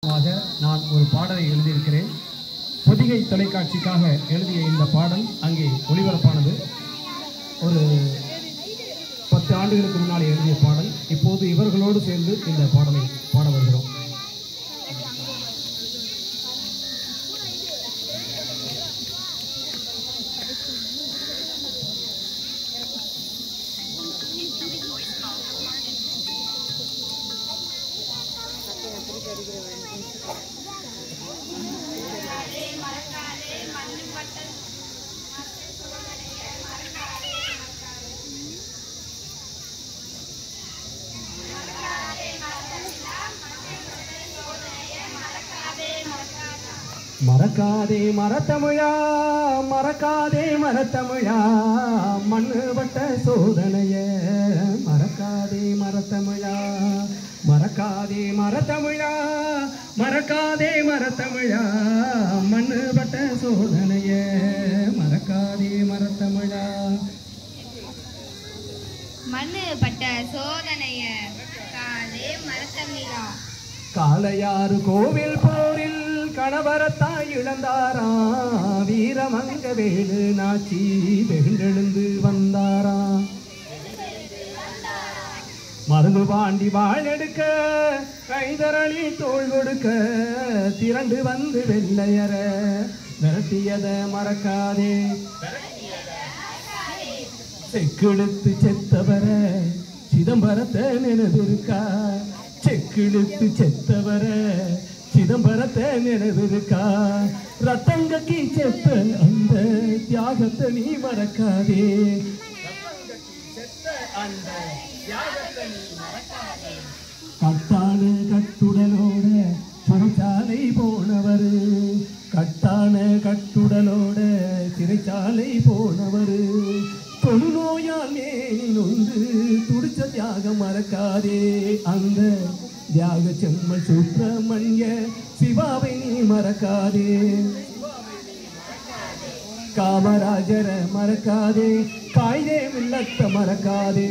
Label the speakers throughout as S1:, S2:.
S1: நான் ஒரு பாடலை எழுதியிருக்கிறேன். பொதிகை தொலைக்காட்சிக்காக எழுதிய இந்த பாடல் அங்கே ஒளிபரப்பானது. ஒரு 10 ஆண்டுகளுக்கு முன்னால் எழுதிய பாடல். இப்போது இவர்களோடு சேர்ந்து இந்த பாடலை பாட வருகிறோம். மறக்காதே மரத்தமிழா, மறக்காதே மரத்தமிழா, மண்ணுபட்ட சோதனைய மறக்காதே மரத்தமிழா, மறக்காதே மரத்தமிழா, மறக்காதே மரத்தமிழா, மண்ணுபட்ட சோதனைய மறக்காதே மரத்தமிழா,
S2: மண்ணுபட்ட சோதனைய மறக்காதே மரத்தமிழா.
S1: காளையாறு கோவில் போரில் கணவரத்தாய் இழந்தாரா, வீரமங்க வேலு நாச்சி வெகுண்டெழுந்து வந்தாரா, மருந்து பாண்டி வாழெடுக்க கைதரளி தோள் கொடுக்க திரண்டு வந்து வெள்ளையர விரட்டியத மறக்காதே, செக்கெடுத்து செத்தவர சிதம்பரத்தை நினைவிருக்கா, செக்கிழுத்து செத்தவர சிதம்பரத்தை நினைவிருக்கா, ரத்தங்கி செத்த அந்த தியாகத்தை நீ மறக்காதே, கட்டான கட்டுடலோட சிறைச்சாலை போனவர், கட்டான கட்டுடலோட சிறைச்சாலை போனவர், தொழுநோயால் மேனில் ஒன்று துடிச்ச தியாகம் மறக்காதே, அந்த தியாக செம்மல் சுப்பிரமணிய சிவாவை நீ மறக்காதே, காமராஜர மறக்காதே, காய்தே மில்லத்த மறக்காதே,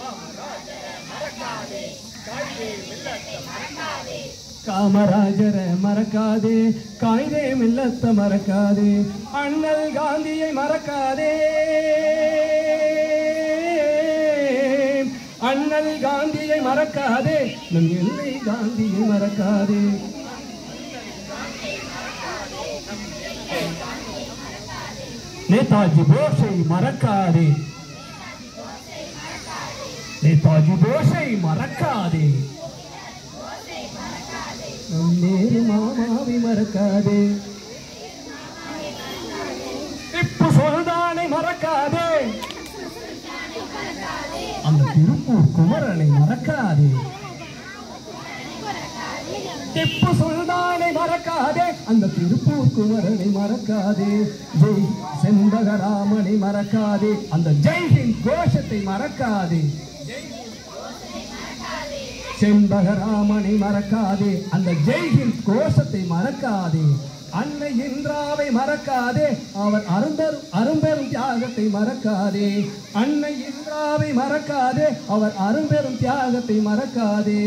S1: காமராஜர மறக்காதே, காய்தே மில்லத்த மறக்காதே, அண்ணல் காந்தியை மறக்காதே, அண்ணல் காந்தியை மறக்காதே, நம் எல்லை காந்தியை மறக்காதே, நேதாஜி போஸை மறக்காதே, நேதாஜி போஸை மறக்காதே, நம் நேரு மாமாவை மறக்காதே, திப்பு சுல்தானை மறக்காதே, அந்த திருப்பூர் குமரனை மறக்காதே, திப்பு சுல்தானை மறக்காதே, அந்த திருப்பூர் குமரனை மறக்காதே, ஜெய் செண்பகராமனை மறக்காதே, அந்த ஜெய்ஹிந்த் கோஷத்தை மறக்காதே, செண்பகராமனை மறக்காதே, அந்த ஜெய்ஹிந்த் கோஷத்தை மறக்காதே, அன்னை இந்திராவை மறக்காதே, அவர் அரும்பெரும் தியாகத்தை மறக்காதே, அன்னை இந்திராவை மறக்காதே, அவர் அரும்பெரும் தியாகத்தை மறக்காதே,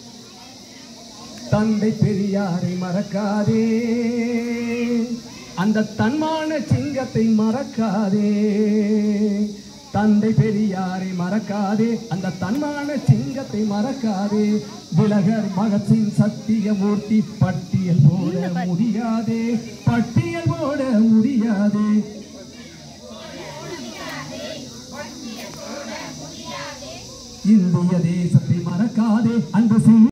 S1: தந்தை பெரியாரை மறக்காதே, அந்த தன்மான சிங்கத்தை மறக்காதே, தந்தை பெரியாரை மறக்காதே, அந்த தன்மான சிங்கத்தை மறக்காதே, திலகர் பகத்சிங் சத்தியமூர்த்தி பட்டியல் போட முடியாதே, பட்டியல் போட முடியாதே, இந்திய தேசத்தை மறக்காதே, அந்த